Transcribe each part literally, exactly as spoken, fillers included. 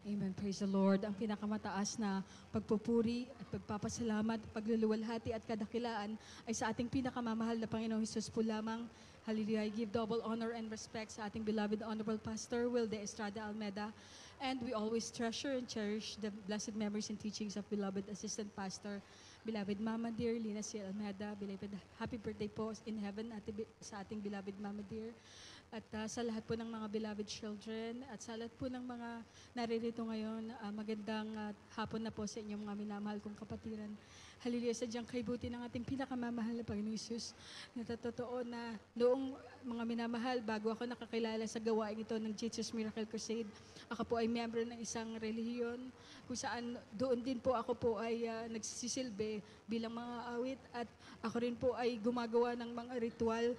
Amen. Praise the Lord. Ang pinakamataas na pagpupuri at pagpapasalamat, pagluluwalhati at kadakilaan ay sa ating pinakamamahal na Panginoong Hesus po lamang. Hallelujah. I give double honor and respect sa ating beloved Honorable Pastor 𝐻𝐫𝐆 𝗪𝗲𝗪. And we always treasure and cherish the blessed memories and teachings of beloved Assistant Pastor, beloved Mama Dear Lina C. Almeida. Beloved, happy birthday po in heaven ati, sa ating beloved Mama Dear. At uh, sa lahat po ng mga beloved children at sa lahat po ng mga naririto ngayon, uh, magandang uh, hapon na po sa inyong mga minamahal kong kapatiran. Hallelujah, sadyang kaibuti ng ating pinakamamahal na Panginoong Hesus. Natatotoo na noong mga minamahal, bago ako nakakilala sa gawain ito ng Jesus Miracle Crusade, ako po ay miyembro ng isang relihiyon kung saan doon din po ako po ay uh, nagsisilbi bilang mga awit at ako rin po ay gumagawa ng mga ritual.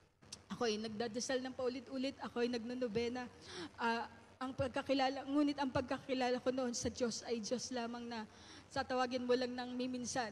Ako ay nagdadasal ng paulit-ulit, ako ay nagnonobena. Uh, ang pagkakilala, ngunit ang pagkakilala ko noon sa Diyos ay Diyos lamang na tatawagin mo lang ng miminsan.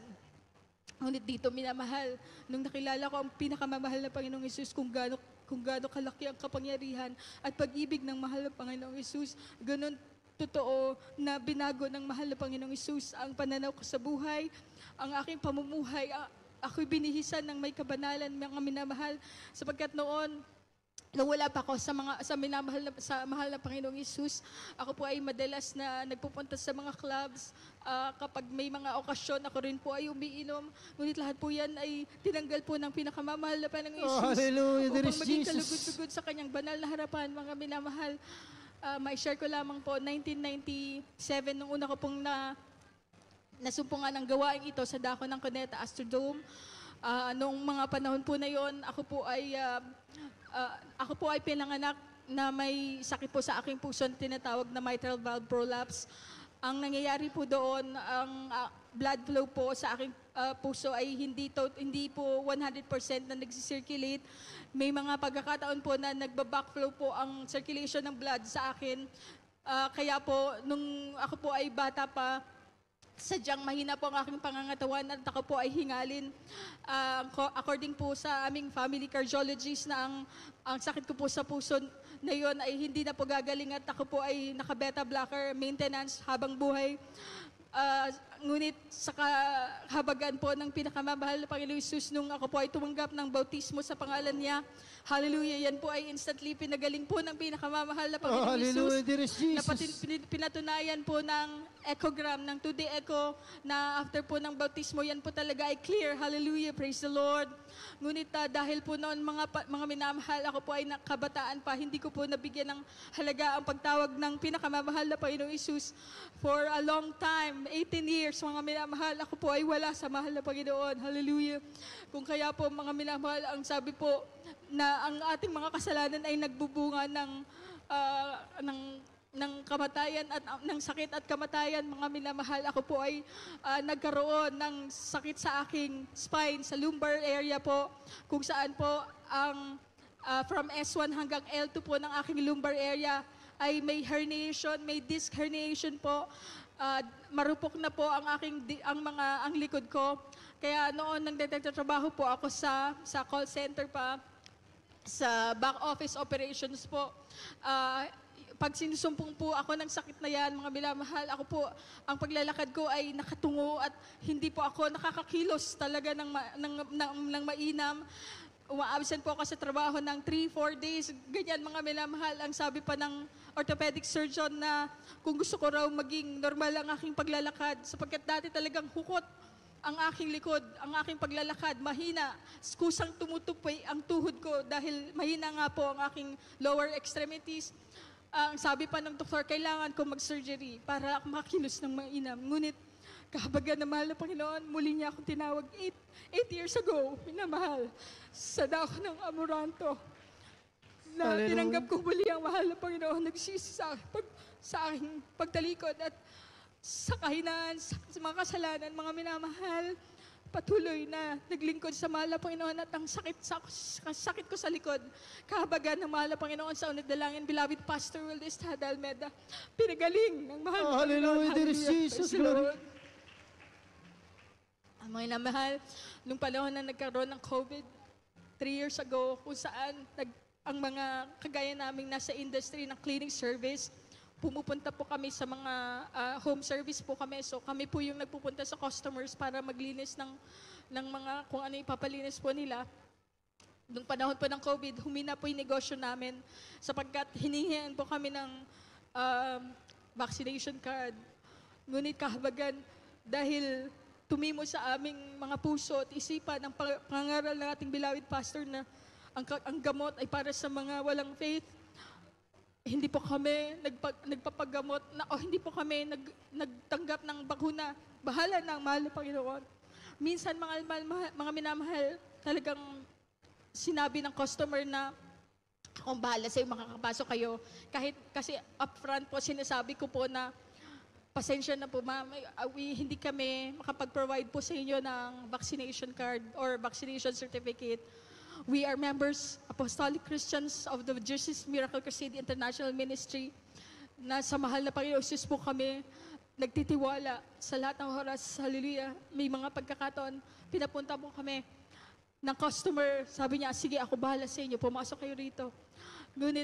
Ngunit dito minamahal, nung nakilala ko ang pinakamamahal na Panginoong Hesus, kung gaano, kung gaano kalaki ang kapangyarihan at pag-ibig ng mahal na Panginoong Hesus, ganun totoo na binago ng mahal na Panginoong Hesus ang pananaw ko sa buhay, ang aking pamumuhay. Ako'y binihisan ng may kabanalan, mga minamahal, sapagkat noon, nung wala pa ako sa mga sa minamahal na, sa mahal na Panginoong Hesus, ako po ay madalas na nagpupunta sa mga clubs. Uh, kapag may mga okasyon, ako rin po ay umiinom. Ngunit lahat po yan ay tinanggal po ng pinakamamahal na Panginoong Hesus. Oh, hallelujah, upang maging kalugod-lugod sa kanyang banal na harapan, mga minamahal. Uh, may share ko lamang po, nineteen ninety-seven, nung una ko pong na nasumpungan ang gawain ito sa dako ng Cuneta Astrodome. Uh, noong mga panahon po na yon, ako po ay uh, uh, ako po ay pinanganak na may sakit po sa aking puso na tinatawag na mitral valve prolapse. Ang nangyayari po doon, ang uh, blood flow po sa aking uh, puso ay hindi to, hindi po one hundred percent na nagsisirculate. May mga pagkakataon po na nagba-backflow po ang circulation ng blood sa akin. Uh, kaya po, nung ako po ay bata pa, sadyang mahina po ang aking pangangatawan at ako po ay hingalin. Uh, according po sa aming family cardiologist na ang, ang sakit ko po sa puso na yun ay hindi na po gagaling at ako po ay naka-beta blocker maintenance habang buhay. Uh, ngunit sa kahabagan po ng pinakamamahal na Panginoong Hesus, nung ako po ay tumanggap ng bautismo sa pangalan niya, hallelujah, yan po ay instantly pinagaling po ng pinakamamahal na Panginoong oh, Hesus. Dearest Jesus. Na pati, pinatunayan po ng echogram, ng two D echo, na after po ng bautismo, yan po talaga ay clear. Hallelujah, praise the Lord. Ngunit uh, dahil po noon mga, mga minamahal, ako po ay nakabataan pa, hindi ko po nabigyan ng halaga ang pagtawag ng pinakamamahal na Panginoong Hesus. For a long time, eighteen years, mga minamahal, ako po ay wala sa mahal na Panginoon. Hallelujah. Kung kaya po mga minamahal, ang sabi po na ang ating mga kasalanan ay nagbubunga ng, uh, ng ng kamatayan at uh, ng sakit at kamatayan, mga minamahal. Ako po ay uh, nagkaroon ng sakit sa aking spine, sa lumbar area po, kung saan po ang uh, from S one hanggang L two po ng aking lumbar area ay may herniation, may disc herniation po. Uh, marupok na po ang aking ang mga ang likod ko. Kaya noon nang nagtatrabaho po ako sa sa call center pa, sa back office operations po. Uh, Pag sinusumpong po ako ng sakit na yan, mga minamahal, ako po, ang paglalakad ko ay nakatungo at hindi po ako nakakakilos talaga ng, ma, ng, ng, ng mainam. Uma-absent po ako sa trabaho ng three, four days, ganyan mga minamahal. Ang sabi pa ng orthopedic surgeon na kung gusto ko raw maging normal ang aking paglalakad, sapagkat dati talagang hukot ang aking likod, ang aking paglalakad, mahina. Kusang tumutupoy ang tuhod ko dahil mahina nga po ang aking lower extremities. Ang uh, sabi pa ng doktor, kailangan ko mag-surgery para makilos ng mainam. Ngunit, kahabagan na mahal na Panginoon, muli niya akong tinawag eight, eight years ago, minamahal, sa dako ng Amoranto. Na Hallelujah. Tinanggap ko muli ang mahal na Panginoon, nagsisi sa, pag, sa aking pagtalikod at sa kahinaan, sa, sa mga kasalanan, mga minamahal, patuloy na naglingkod sa mahal na Panginoon at ang sakit, sa, sakit ko sa likod, kahabagan ng mahal na Panginoon sa unod dalangin, beloved Pastor 𝐻𝐵𝐆 𝗪𝗲𝗪, pinagaling ng mahal oh, na Panginoon. Hallelujah, Dearest Jesus, glory. Ang mga namahal, nung panahon na nagkaroon ng COVID, three years ago, kung saan nag, ang mga kagaya naming nasa industry ng cleaning service, pumupunta po kami sa mga uh, home service po kami. So kami po yung nagpupunta sa customers para maglinis ng, ng mga kung ano ipapalinis po nila. Noong panahon po ng COVID, humina po yung negosyo namin sapagkat hinihingian po kami ng um, vaccination card. Ngunit kahabagan, dahil tumimo sa aming mga puso at isipan ang pangaral ng ating beloved pastor na ang, ang gamot ay para sa mga walang faith, hindi po kami nagpag, nagpapagamot na, o hindi po kami nag, nagtanggap ng bakuna. Bahala na ang mahal na Panginoon. Minsan, mga, mga, mga minamahal, talagang sinabi ng customer na akong bahala sa'yo, makakapasok kayo. Kahit kasi upfront po, sinasabi ko po na pasensya na po ma'am, we, hindi kami makapag-provide po sa inyo ng vaccination card or vaccination certificate. We are members, Apostolic Christians of the Jesus Miracle Crusade International Ministry, na sa mahal na Panginoon Jesus po kami nagtitiwala sa lahat ng oras. Hallelujah. May mga pagkakataon, pinapunta po kami ng customer, sabi niya, sige ako bahala sa inyo, pumasok kayo rito. Ngunit,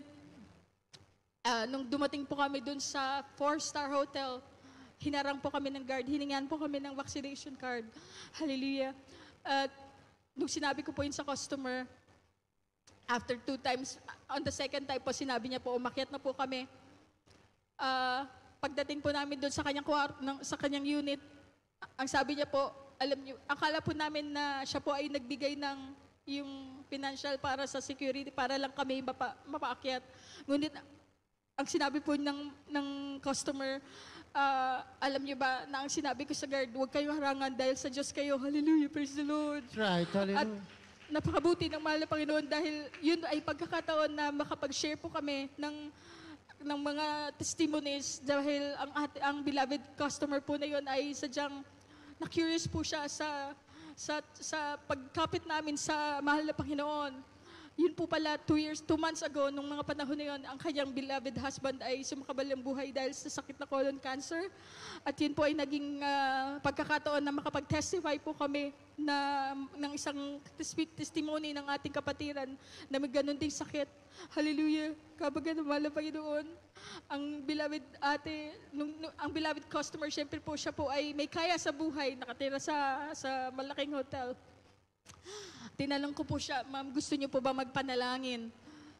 uh, nung dumating po kami dun sa four-star hotel, hinarang po kami ng guard, hiningan po kami ng vaccination card. Hallelujah. At uh, nung sinabi ko po yun sa customer, after two times, on the second time po, sinabi niya po, umakyat na po kami. Uh, pagdating po namin doon sa kanyang, sa kanyang unit, ang sabi niya po, alam niyo, akala po namin na siya po ay nagbigay ng yung financial para sa security, para lang kami mapa, mapaakyat. Ngunit, ang sinabi po ng, ng customer, Uh, alam niyo ba na ang sinabi ko sa guard, huwag kayo harangan dahil sa Diyos kayo. Hallelujah, praise the Lord. That's right, hallelujah. At napakabuti ng mahal na Panginoon dahil yun ay pagkakataon na makapag-share po kami ng, ng mga testimonies dahil ang, ang beloved customer po na yun ay sadyang na-curious po siya sa, sa, sa pagkapit namin sa mahal na Panginoon. Yun po pala, two years, two months ago, nung mga panahon na yun, ang kanyang beloved husband ay sumakabal ng buhay dahil sa sakit na colon cancer. At yun po ay naging uh, pagkakataon na makapag-testify po kami na, ng isang testimony ng ating kapatiran na may ganun ding sakit. Hallelujah! Kabagan naman ang Panginoon. Ang beloved ate, nung, nung, ang beloved customer, syempre po siya po ay may kaya sa buhay, nakatira sa, sa malaking hotel. Tinanong ko po siya, ma'am, gusto niyo po ba magpanalangin?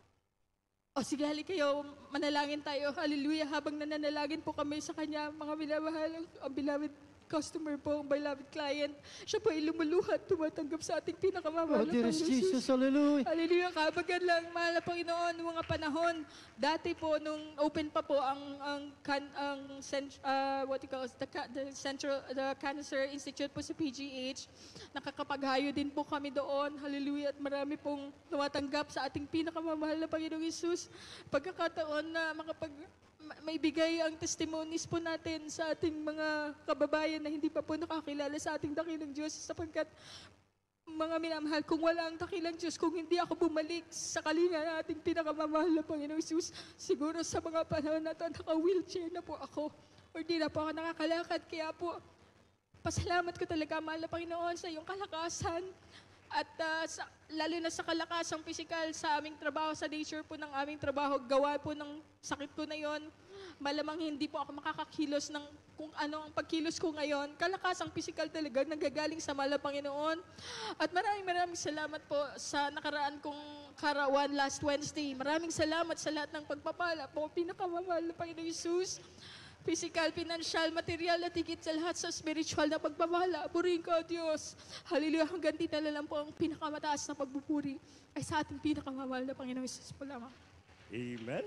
O sige, hali kayo, manalangin tayo. Hallelujah, habang nananalangin po kami sa kanya, mga minamahal, ang beloved customer po, ang beloved client, siya po ay lumuluhat, tumatanggap sa ating pinakamamahal Oh, na Dearest Panginoon Jesus, hallelujah. Hallelujah, kabagan lang, mahal na Panginoon, noong mga panahon, dati po, nung open pa po ang, ang, can, ang uh, what you call it, the, the Central, the Cancer Institute po sa P G H, nakakapaghayo din po kami doon, hallelujah, at marami pong tumatanggap sa ating pinakamamahal na Panginoong Jesus, pagkakataon na makapag, maibigay ang testimonies po natin sa ating mga kababayan na hindi pa po nakakilala sa ating dakilang Diyos sapagkat mga minamahal, kung wala ang dakilang Diyos, kung hindi ako bumalik sa kalinga na ating pinakamamahal na Panginoong Jesus, siguro sa mga panahon na ito, naka-wheelchair na po ako o hindi na po ako nakakalakad. Kaya po, pasalamat ko talaga, mahal na Panginoon, sa iyong kalakasan at uh, sa, lalo na sa kalakasang pisikal sa aming trabaho, sa nature po ng aming trabaho, gawa po ng sakit ko na yon, malamang hindi po ako makakakilos ng kung ano ang pagkilos ko ngayon. Kalakasang pisikal talaga, nanggagaling sa mahal na Panginoon. At maraming maraming salamat po sa nakaraan kong karawan last Wednesday. Maraming salamat sa lahat ng pagpapala po, pinakamamahal na Panginoon Jesus. Physical, financial, material at higit sa lahat sa spiritual na pagbabahala. Purihin ka, Diyos. Hallelujah. Hanggang dito na lang po ang pinakamataas na pagbupuri ay sa ating pinakamamahal na Panginoon Jesus po lamang. Amen.